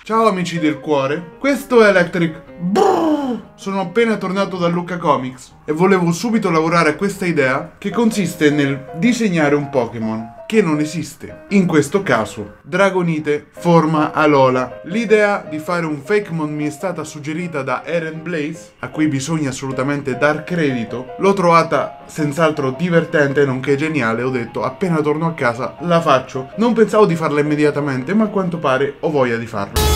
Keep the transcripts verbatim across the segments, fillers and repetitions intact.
Ciao amici del cuore, questo è Electric. Brrr. Sono appena tornato da Lucca Comics e volevo subito lavorare a questa idea che consiste nel disegnare un Pokémon che non esiste. In questo caso, Dragonite forma Alola. L'idea di fare un Fakemon mi è stata suggerita da Eren Blaze, a cui bisogna assolutamente dar credito. L'ho trovata senz'altro divertente nonché geniale. Ho detto appena torno a casa la faccio. Non pensavo di farla immediatamente, ma a quanto pare ho voglia di farlo.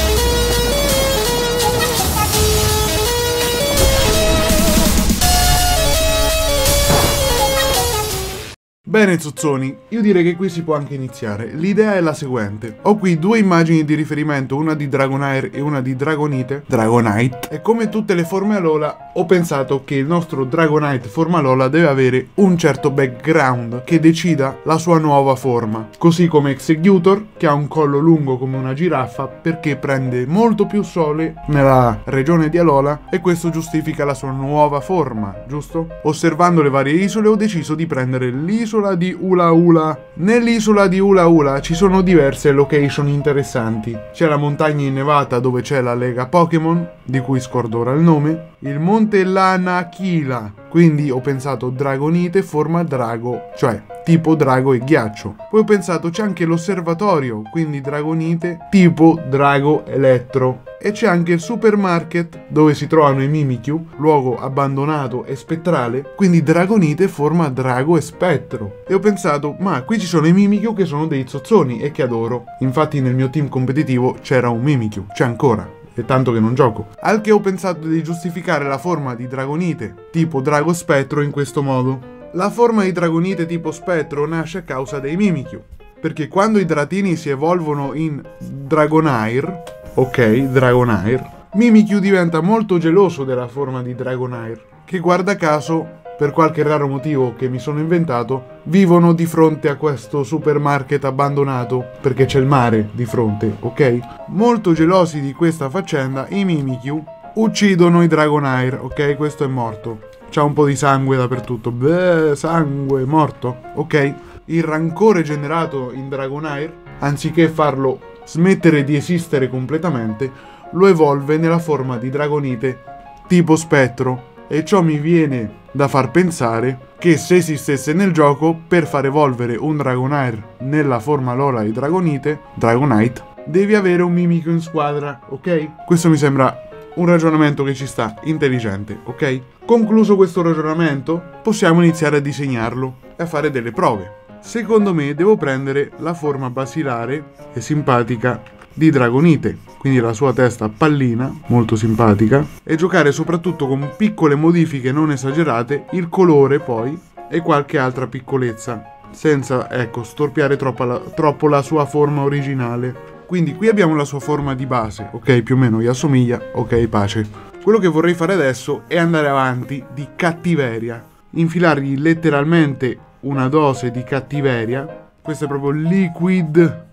Bene zuzzoni, io direi che qui si può anche iniziare. L'idea è la seguente. Ho qui due immagini di riferimento, una di Dragonair e una di Dragonite. Dragonite. E come tutte le forme Alola, ho pensato che il nostro Dragonite forma Alola deve avere un certo background che decida la sua nuova forma. Così come Exeggutor, che ha un collo lungo come una giraffa perché prende molto più sole nella regione di Alola e questo giustifica la sua nuova forma, giusto? Osservando le varie isole ho deciso di prendere l'isola di Ulaula. Nell'isola di Ulaula ci sono diverse location interessanti. C'è la montagna innevata dove c'è la lega Pokémon, di cui scordo ora il nome, il monte Lanakila, quindi ho pensato Dragonite forma drago, cioè tipo drago e ghiaccio. Poi ho pensato c'è anche l'osservatorio, quindi Dragonite tipo drago elettro. E c'è anche il supermarket dove si trovano i Mimikyu, luogo abbandonato e spettrale, quindi Dragonite forma drago e spettro. E ho pensato, ma qui ci sono i Mimikyu che sono dei zozzoni e che adoro. Infatti nel mio team competitivo c'era un Mimikyu, c'è ancora. È tanto che non gioco. Al che ho pensato di giustificare la forma di Dragonite tipo drago spettro in questo modo. La forma di Dragonite tipo spettro nasce a causa dei Mimikyu, perché quando i Dratini si evolvono in Dragonair, ok, Dragonair, Mimikyu diventa molto geloso della forma di Dragonair, che guarda caso, per qualche raro motivo che mi sono inventato, vivono di fronte a questo supermarket abbandonato, perché c'è il mare di fronte, ok? Molto gelosi di questa faccenda, i Mimikyu uccidono i Dragonair, ok? Questo è morto. C'ha un po' di sangue dappertutto. Beh, sangue, morto, ok? Il rancore generato in Dragonair, anziché farlo smettere di esistere completamente, lo evolve nella forma di Dragonite tipo spettro. E ciò mi viene da far pensare che se esistesse nel gioco, per far evolvere un Dragonair nella forma Alola di Dragonite, Dragonite, devi avere un Mimikyu in squadra, ok? Questo mi sembra un ragionamento che ci sta, intelligente, ok? Concluso questo ragionamento, possiamo iniziare a disegnarlo e a fare delle prove. Secondo me devo prendere la forma basilare e simpatica di Dragonite, quindi la sua testa pallina, molto simpatica, e giocare soprattutto con piccole modifiche non esagerate, il colore poi e qualche altra piccolezza, senza, ecco, storpiare troppo la, troppo la sua forma originale. Quindi qui abbiamo la sua forma di base, ok, più o meno gli assomiglia, ok, pace. Quello che vorrei fare adesso è andare avanti di cattiveria, infilargli letteralmente una dose di cattiveria, questo è proprio Liquid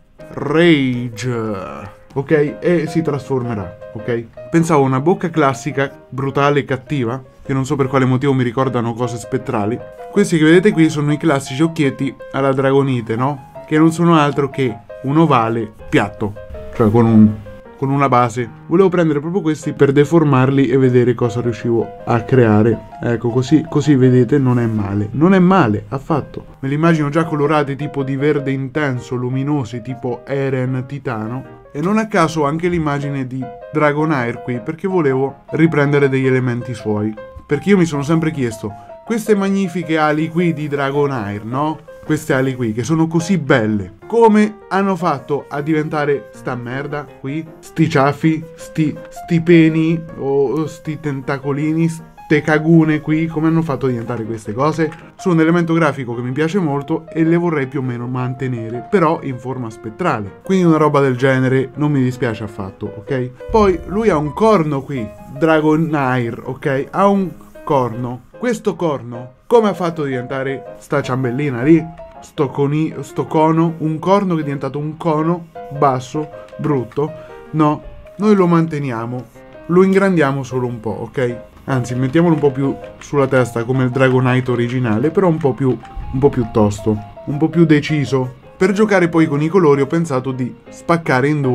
Rage, ok, e si trasformerà, ok. Pensavo a una bocca classica, brutale e cattiva, che non so per quale motivo mi ricordano cose spettrali. Questi che vedete qui sono i classici occhietti alla Dragonite, no? Che non sono altro che un ovale piatto, cioè con un... con una base. Volevo prendere proprio questi per deformarli e vedere cosa riuscivo a creare. Ecco, così, così vedete, non è male. Non è male, affatto. Me li immagino già colorati tipo di verde intenso, luminosi, tipo Eren Titano. E non a caso anche l'immagine di Dragonair qui, perché volevo riprendere degli elementi suoi. Perché io mi sono sempre chiesto, queste magnifiche ali qui di Dragonair, no? Queste ali qui, che sono così belle, come hanno fatto a diventare sta merda qui? Sti ciaffi, sti, sti peni, o sti tentacolini, ste cagune qui, come hanno fatto a diventare queste cose? Sono un elemento grafico che mi piace molto e le vorrei più o meno mantenere, però in forma spettrale. Quindi una roba del genere non mi dispiace affatto, ok? Poi lui ha un corno qui, Dragonair, ok? Ha un corno. Questo corno, come ha fatto a diventare sta ciambellina lì? Sto, coni, sto cono, un corno che è diventato un cono basso, brutto. No, noi lo manteniamo, lo ingrandiamo solo un po', ok? Anzi, mettiamolo un po' più sulla testa come il Dragonite originale, però un po' più, un po' più tosto, un po' più deciso. Per giocare poi con i colori ho pensato di spaccare in due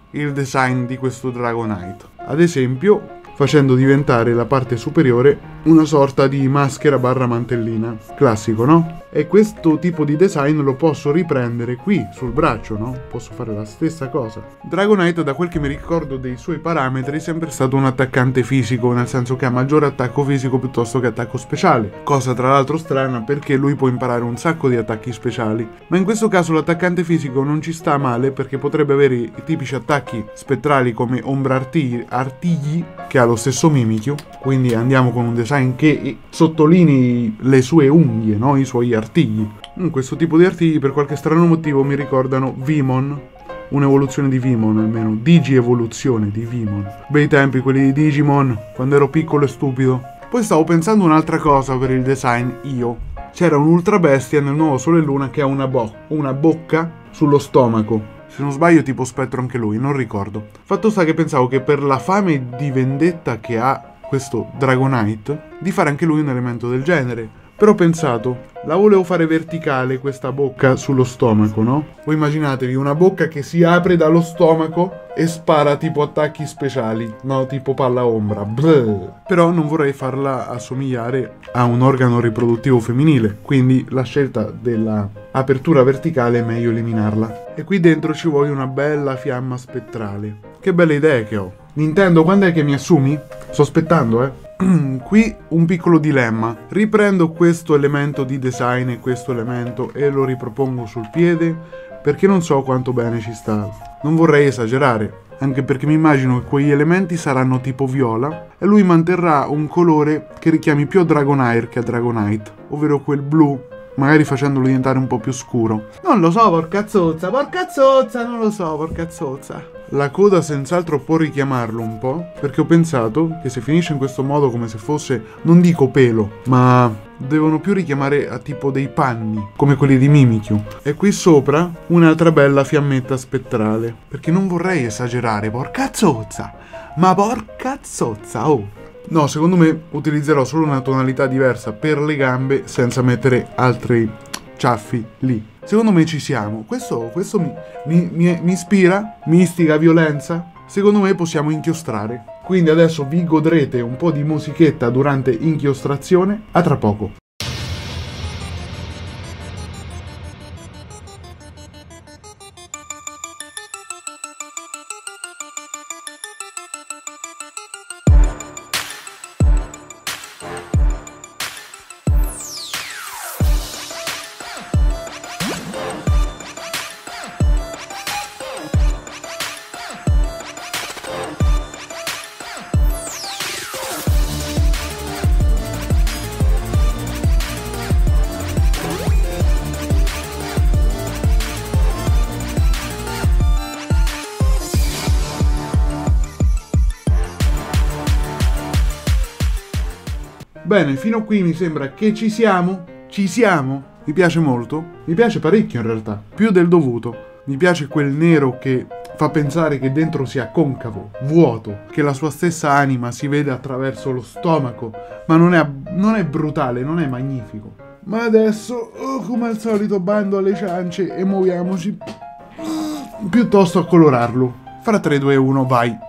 il design di questo Dragonite. Ad esempio, facendo diventare la parte superiore una sorta di maschera barra mantellina. Classico, no? E questo tipo di design lo posso riprendere qui, sul braccio, no? Posso fare la stessa cosa. Dragonite, da quel che mi ricordo dei suoi parametri, è sempre stato un attaccante fisico, nel senso che ha maggiore attacco fisico piuttosto che attacco speciale. Cosa tra l'altro strana, perché lui può imparare un sacco di attacchi speciali. Ma in questo caso l'attaccante fisico non ci sta male, perché potrebbe avere i tipici attacchi spettrali come Ombra Artigli, artigli che ha lo stesso Mimikyu. Quindi andiamo con un design che sottolinei le sue unghie, no? I suoi artigli. Mm, questo tipo di artigli per qualche strano motivo mi ricordano Vimon, un'evoluzione di Vimon almeno, Digi-evoluzione di Vimon. Bei tempi quelli di Digimon, quando ero piccolo e stupido. Poi stavo pensando un'altra cosa per il design io. C'era un ultra bestia nel nuovo Sole e Luna che ha una, bo una bocca sullo stomaco. Se non sbaglio tipo spettro anche lui, non ricordo. Fatto sta che pensavo che per la fame di vendetta che ha questo Dragonite, di fare anche lui un elemento del genere. Però ho pensato, la volevo fare verticale questa bocca sullo stomaco, no? Voi immaginatevi una bocca che si apre dallo stomaco e spara tipo attacchi speciali, no? Tipo palla ombra. Bleh. Però non vorrei farla assomigliare a un organo riproduttivo femminile, quindi la scelta della apertura verticale è meglio eliminarla. E qui dentro ci vuole una bella fiamma spettrale. Che belle idee che ho. Nintendo, quando è che mi assumi? Sto aspettando, eh. Qui un piccolo dilemma. Riprendo questo elemento di design e questo elemento e lo ripropongo sul piede perché non so quanto bene ci sta. Non vorrei esagerare, anche perché mi immagino che quegli elementi saranno tipo viola e lui manterrà un colore che richiami più a Dragonair che a Dragonite, ovvero quel blu, magari facendolo diventare un po' più scuro. Non lo so, porca zozza, porca zozza, non lo so, porca zozza. La coda senz'altro può richiamarlo un po', perché ho pensato che se finisce in questo modo come se fosse, non dico pelo, ma devono più richiamare a tipo dei panni, come quelli di Mimikyu. E qui sopra un'altra bella fiammetta spettrale, perché non vorrei esagerare, porca zozza, ma porca zozza, oh. No, secondo me utilizzerò solo una tonalità diversa per le gambe senza mettere altri ciaffi lì. Secondo me ci siamo. Questo, questo mi, mi, mi, mi ispira, mi istiga violenza. Secondo me possiamo inchiostrare. Quindi adesso vi godrete un po' di musichetta durante inchiostrazione. A tra poco. Bene, fino a qui mi sembra che ci siamo. Ci siamo. Mi piace molto. Mi piace parecchio in realtà. Più del dovuto. Mi piace quel nero che fa pensare che dentro sia concavo, vuoto, che la sua stessa anima si vede attraverso lo stomaco. Ma non è, non è brutale, non è magnifico. Ma adesso, oh, come al solito, bando alle ciance e muoviamoci piuttosto a colorarlo. Fra tre, due, uno, vai.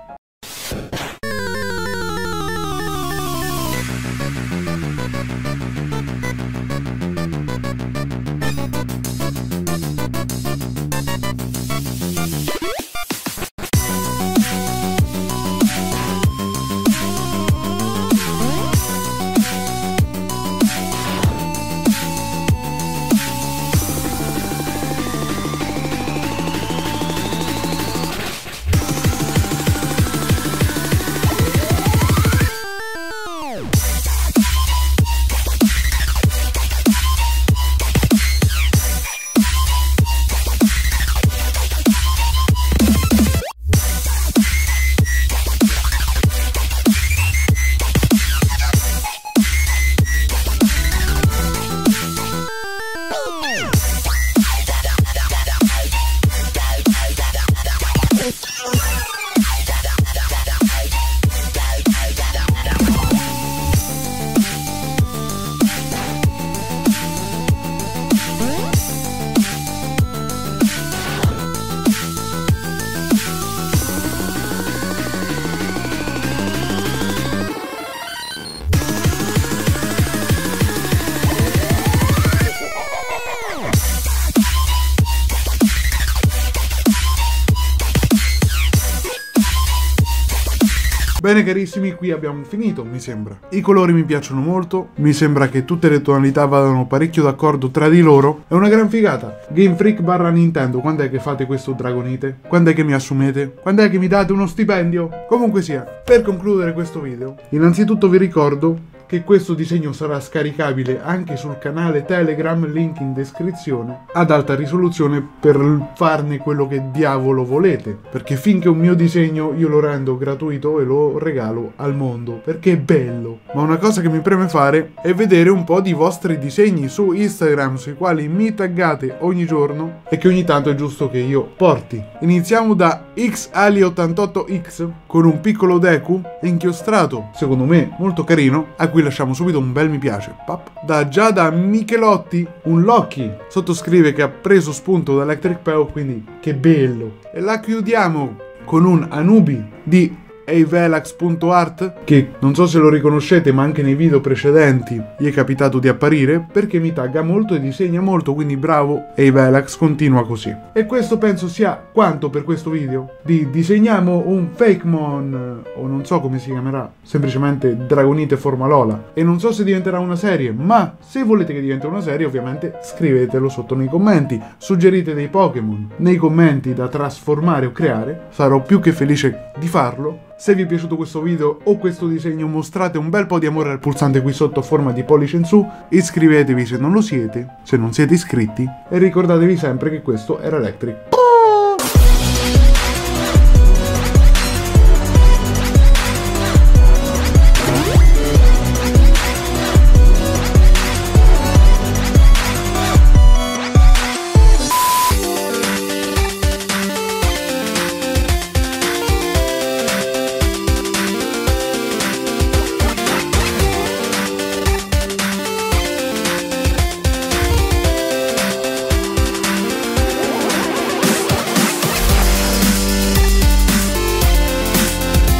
Bene carissimi, qui abbiamo finito, mi sembra. I colori mi piacciono molto, mi sembra che tutte le tonalità vadano parecchio d'accordo tra di loro. È una gran figata. Game Freak barra Nintendo, quando è che fate questo Dragonite? Quando è che mi assumete? Quando è che mi date uno stipendio? Comunque sia, per concludere questo video, innanzitutto vi ricordo che questo disegno sarà scaricabile anche sul canale Telegram, link in descrizione, ad alta risoluzione per farne quello che diavolo volete, perché finché un mio disegno io lo rendo gratuito e lo regalo al mondo, perché è bello. Ma una cosa che mi preme fare è vedere un po' di vostri disegni su Instagram, sui quali mi taggate ogni giorno e che ogni tanto è giusto che io porti. Iniziamo da X Ali ottantotto X con un piccolo Deku inchiostrato, secondo me molto carino, a cui lasciamo subito un bel mi piace. Pap. Da Giada Michelotti un Loki, sottoscrive che ha preso spunto da Electric Peo, quindi che bello. E la chiudiamo con un Anubi di eivelax punto art, che non so se lo riconoscete, ma anche nei video precedenti gli è capitato di apparire, perché mi tagga molto e disegna molto, quindi bravo Eivelax, continua così. E questo penso sia quanto per questo video di disegniamo un Fakemon, o non so come si chiamerà, semplicemente Dragonite forma Lola, e non so se diventerà una serie, ma se volete che diventi una serie ovviamente scrivetelo sotto nei commenti, suggerite dei Pokémon nei commenti da trasformare o creare, sarò più che felice di farlo. Se vi è piaciuto questo video o questo disegno, mostrate un bel po' di amore al pulsante qui sotto a forma di pollice in su, iscrivetevi se non lo siete, se non siete iscritti, e ricordatevi sempre che questo era Electric